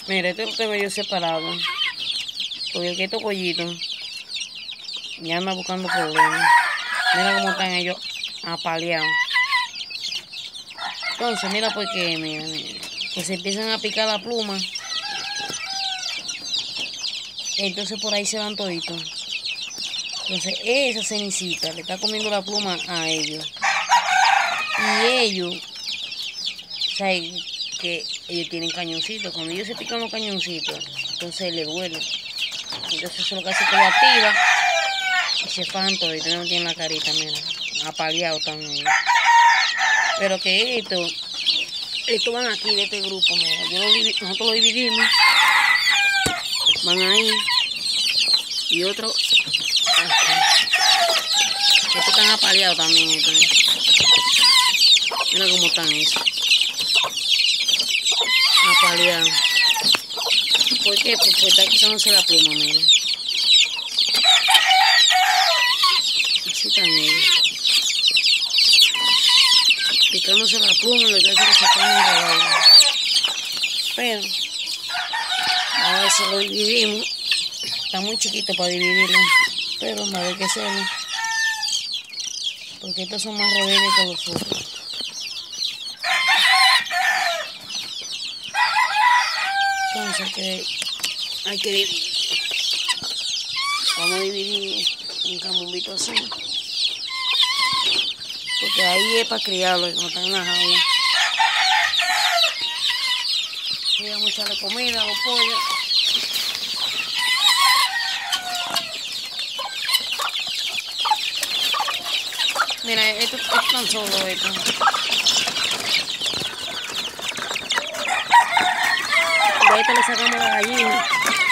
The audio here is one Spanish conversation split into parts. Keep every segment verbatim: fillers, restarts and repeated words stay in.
Mira, esto lo tengo yo separado. Porque estos pollitos ya anda buscando problemas. Mira cómo están ellos apaleados. Entonces, mira por qué, mira, mira. Que se empiezan a picar la pluma. Entonces por ahí se van toditos. Entonces esa cenicita le está comiendo la pluma a ellos. Y ellos, o sea, que ellos tienen cañoncitos. Cuando ellos se pican los cañoncitos, entonces les duele. Entonces eso es lo que hace que lo activa y se fajan toditos. No tienen la carita, mira, apaleados también. Pero que esto, estos van aquí de este grupo, mira. Yo lo, nosotros lo dividimos. Van ahí. Y otro aquí. Estos están apaleados también. Estos. Mira cómo están esos. Apaleados. ¿Por qué? Pues, pues está quitándose la pluma, mira. Así están ellos. Picándose la pluma, lo que hace es que se ponen enredados. Pero a veces lo dividimos. Está muy chiquito para dividirlo, pero no hay que hacerlo, porque estos son más rebeldes que los otros. Entonces que hay que dividir. Vamos a dividir un camumbito así, porque ahí es para criarlos, no están en la jaula. Y vamos a echarle comida a los pollos. Mira, esto es tan solo esto. De esto le sacamos la gallina.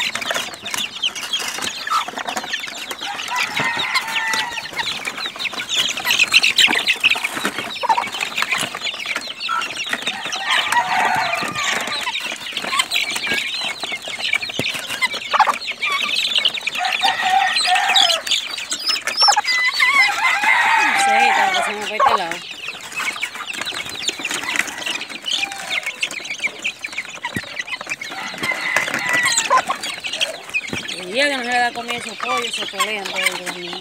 El día que no se le da comida a esos pollos, se pelean todos los niños.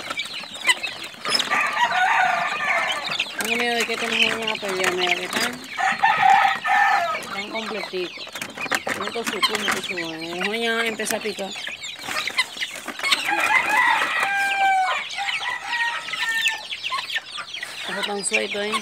Tengo miedo de que estos no se vayan a pelear, mira, que están, están completitos. Tienen todo su pluma, todo su bueno. Los niños van a empezar a picar. Eso están sueltos ahí.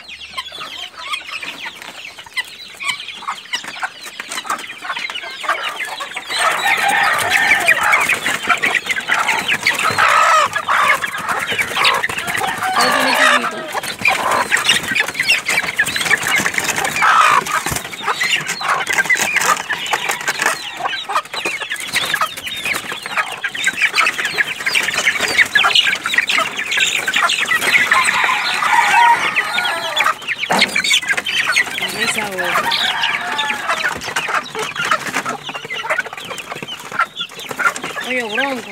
Oye, bronco.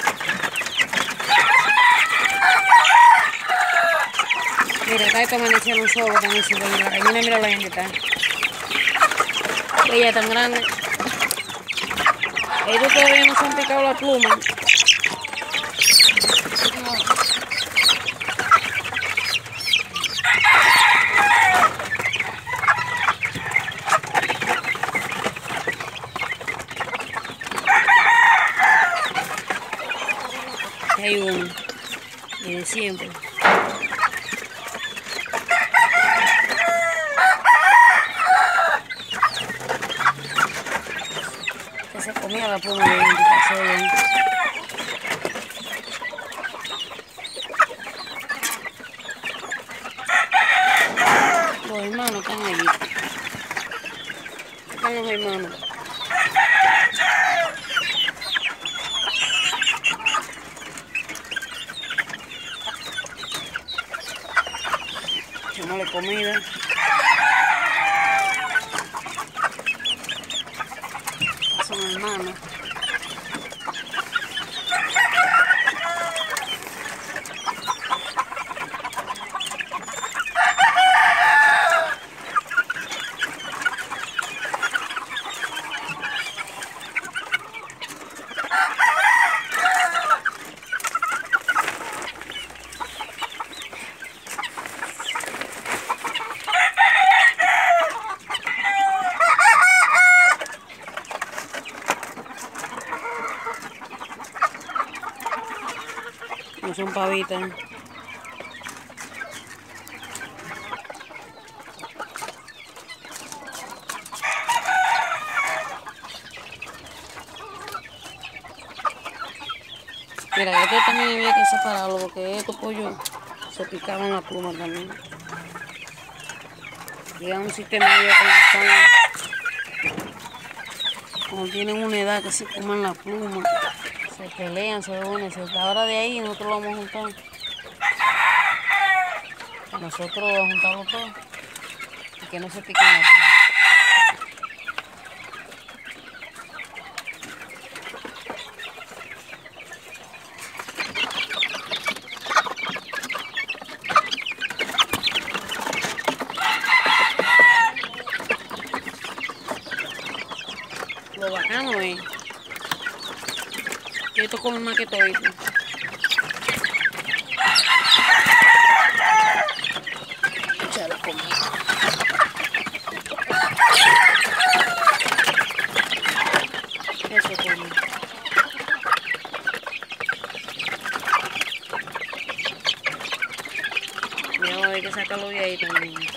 Mira, acá está amaneciendo un solo también, si la gallina, mira la gente está. Ella tan grande. Ellos todavía no se han picado la pluma. Hay uno, y de siempre. Que se comía la pluma de identificación. Los hermanos están allí. Están los hermanos. Echémosle comida. Son hermanos. No son pavitas. Mira, esto también había que separarlo porque estos pollos se picaban la pluma también. Y es un sistema de cuando, cuando tienen una edad que se coman la pluma, se pelean, se unen. Ahora de ahí nosotros lo vamos a juntar. Nosotros vamos a juntarlo todo y que no se piquen la pluma. Lo bacano es que esto come más que todo. Échalo a comer. Eso come. Y vamos a ver que sacarlo de ahí también.